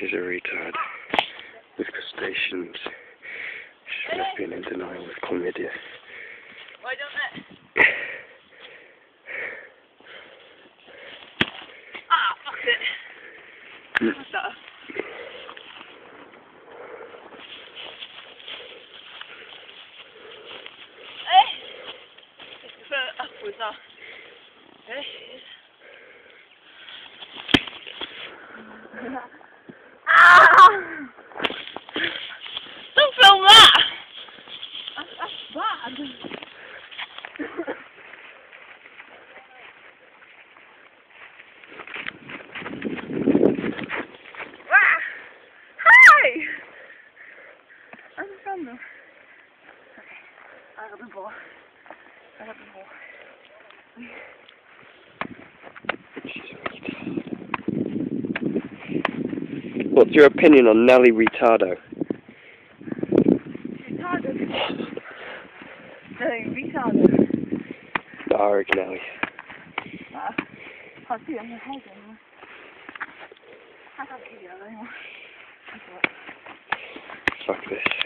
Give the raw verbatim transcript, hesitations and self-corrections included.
She's a retard with crustaceans. She's lesbian in denial with chlamydia. Why don't they? Ah, fuck it. What's that? Eh? För upwards ah. Eh? Ah! Don't film that! That's, that's bad. Ah! Hi! I'm just filming them. Okay, I got the ball. I got the ball. What's your opinion on Nelly Retardo? Retarded. Nelly retarded. Dark Nelly. Ah, can't see it on your head anymore. I can't see it anymore. Fuck this.